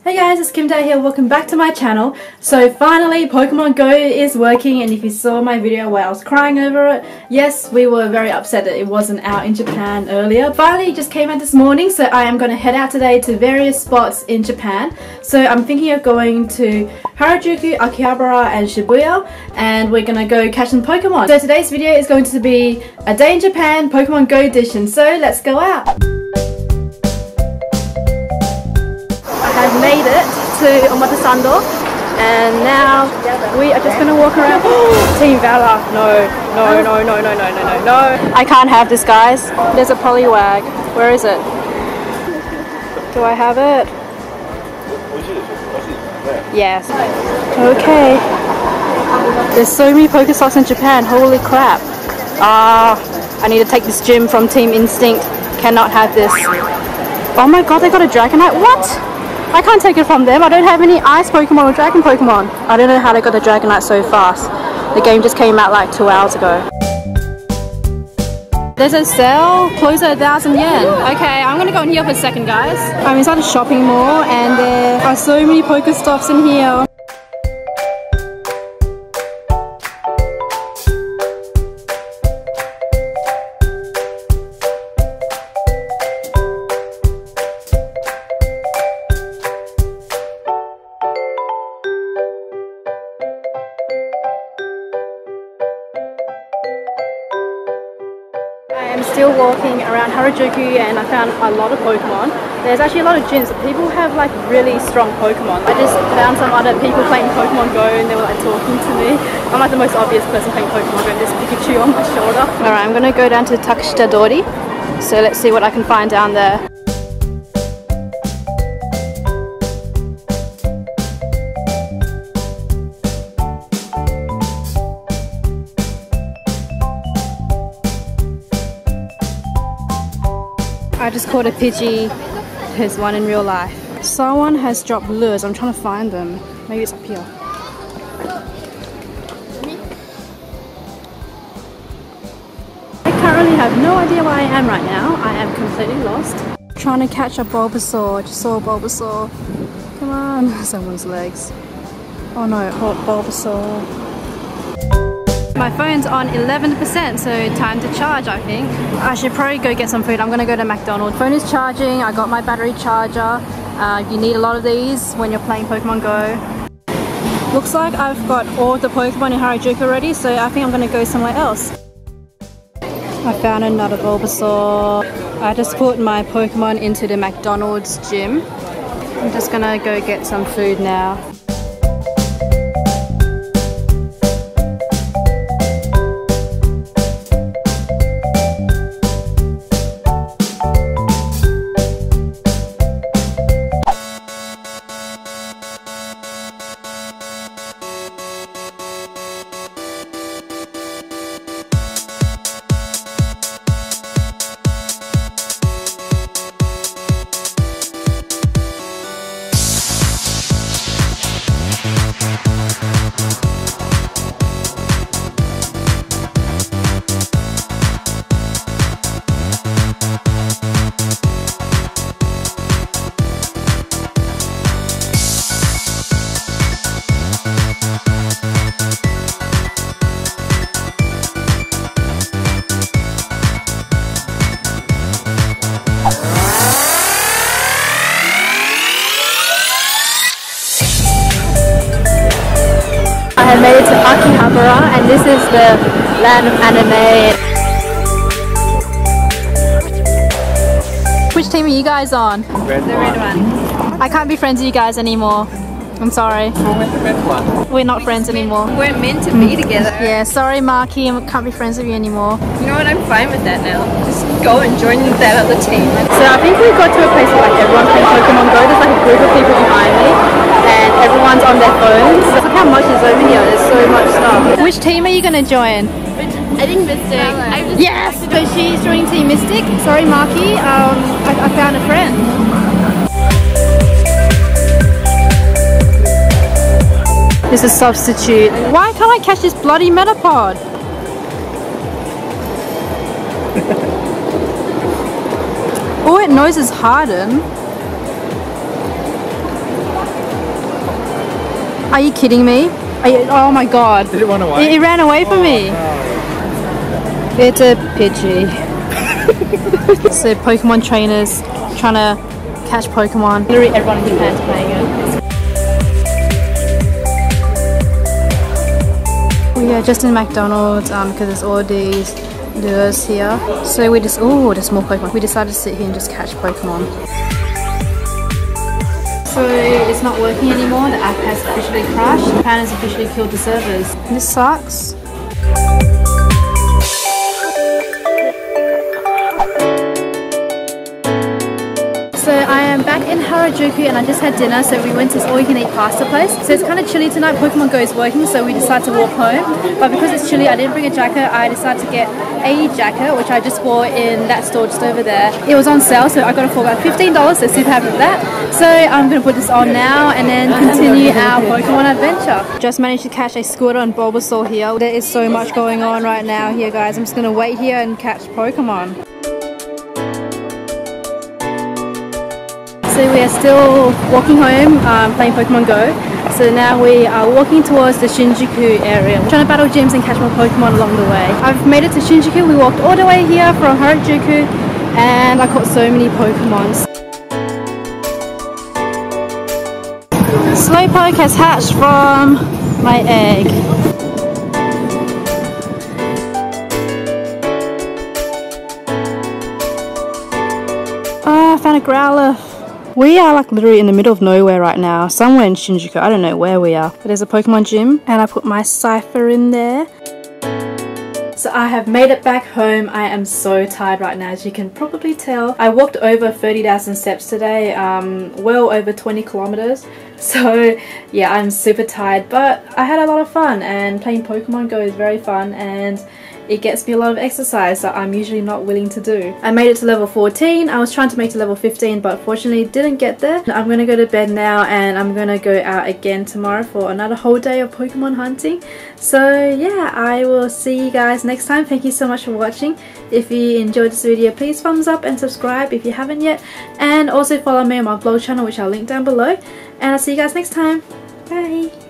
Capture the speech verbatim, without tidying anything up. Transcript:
Hey guys, it's Kim Tae here, welcome back to my channel. So finally Pokemon Go is working, and if you saw my video where I was crying over it, yes, we were very upset that it wasn't out in Japan earlier. Finally it just came out this morning, so I am going to head out today to various spots in Japan. So I'm thinking of going to Harajuku, Akihabara and Shibuya, and we're going to go catch some Pokemon. So today's video is going to be a day in Japan Pokemon Go edition, so let's go out! I've made it to Omotasando, and now we are just going to walk around. Team Valor! No, no, no, no, no, no, no, no, no. I can't have this, guys. There's a Poliwag. Where is it? Do I have it? Yes. Okay. There's so many Pokestops in Japan. Holy crap. Ah, I need to take this gym from Team Instinct. Cannot have this. Oh my god, they got a Dragonite. What? I can't take it from them. I don't have any Ice Pokemon or Dragon Pokemon. I don't know how they got the Dragonite so fast. The game just came out like two hours ago. There's a sale, close at a thousand yen. Okay, I'm gonna go in here for a second, guys. I'm inside a shopping mall, and there are so many Pokestops in here. I'm still walking around Harajuku, and I found a lot of Pokemon. There's actually a lot of gyms. People have like really strong Pokemon. I just found some other people playing Pokemon Go, and they were like talking to me. I'm like the most obvious person playing Pokemon Go, this Pikachu on my shoulder. Alright, I'm gonna go down to Takeshita Dori. So let's see what I can find down there. I just caught a Pidgey. There's one in real life. Someone has dropped lures. I'm trying to find them. Maybe it's up here. I currently have no idea where I am right now. I am completely lost. Trying to catch a Bulbasaur. Just saw a Bulbasaur. Come on. Someone's legs. Oh no, hot Bulbasaur. My phone's on eleven percent, so time to charge, I think. I should probably go get some food. I'm gonna go to McDonald's. Phone is charging. I got my battery charger. Uh, you need a lot of these when you're playing Pokemon Go. Looks like I've got all the Pokemon in Harajuku already, so I think I'm gonna go somewhere else. I found another Bulbasaur. I just put my Pokemon into the McDonald's gym. I'm just gonna go get some food now. I have made it to Akihabara, and this is the land of anime. Which team are you guys on? Red the red one. I can't be friends with you guys anymore. I'm sorry. With the red one. We're not friends anymore. We weren't meant to be together. Yeah, sorry Marky, I can't be friends with you anymore. You know what, I'm fine with that now. Just go and join that other team. So I think we got to a place where like everyone's playing Pokemon Go. There's like a group of people behind me, and everyone's on their phones. Look how much is over here. There's so much stuff. Which team are you gonna join? I think Mystic. I just yes! So she's joining Team Mystic. Sorry Marky, um, I, I found a friend. This is Substitute. Why can't I catch this bloody Metapod? Oh, it knows it's Harden. Are you kidding me? Are you, oh my god. Did it run away? It, it ran away from oh, me. No. It's a Pidgey. So Pokemon trainers trying to catch Pokemon. Literally everyone in Japan's playing it. We are just in McDonald's um, because there's all these lures here. So we just, oh, there's more Pokemon. We decided to sit here and just catch Pokemon. So it's not working anymore. The app has officially crashed. Japan has officially killed the servers. This sucks. So I am back in Harajuku and I just had dinner, so we went to this all-you-can-eat pasta place. So it's kind of chilly tonight. Pokemon Go is working, so we decided to walk home. But because it's chilly, I didn't bring a jacket. I decided to get a jacket, which I just bought in that store just over there. It was on sale, so I got it for about fifteen dollars, so super happy with that. So I'm going to put this on now and then continue our Pokemon adventure. Just managed to catch a Squirtle and Bulbasaur here. There is so much going on right now here, guys. I'm just going to wait here and catch Pokemon. So we are still walking home, um, playing Pokemon Go. So now we are walking towards the Shinjuku area. We're trying to battle gyms and catch more Pokemon along the way. I've made it to Shinjuku. We walked all the way here from Harajuku and I caught so many Pokemon. Slowpoke has hatched from my egg. Oh, I found a Growlithe. We are like literally in the middle of nowhere right now, somewhere in Shinjuku. I don't know where we are, but there's a Pokemon gym and I put my Cypher in there. So I have made it back home. I am so tired right now, as you can probably tell. I walked over thirty thousand steps today, um, well over twenty kilometers. So yeah, I'm super tired, but I had a lot of fun and playing Pokemon Go is very fun and it gets me a lot of exercise that I'm usually not willing to do. I made it to level fourteen. I was trying to make it to level fifteen, but fortunately didn't get there. I'm gonna go to bed now and I'm gonna go out again tomorrow for another whole day of Pokemon hunting. So yeah, I will see you guys next time. Thank you so much for watching. If you enjoyed this video, please thumbs up and subscribe if you haven't yet. And also follow me on my vlog channel, which I'll link down below. And I'll see you guys next time. Bye!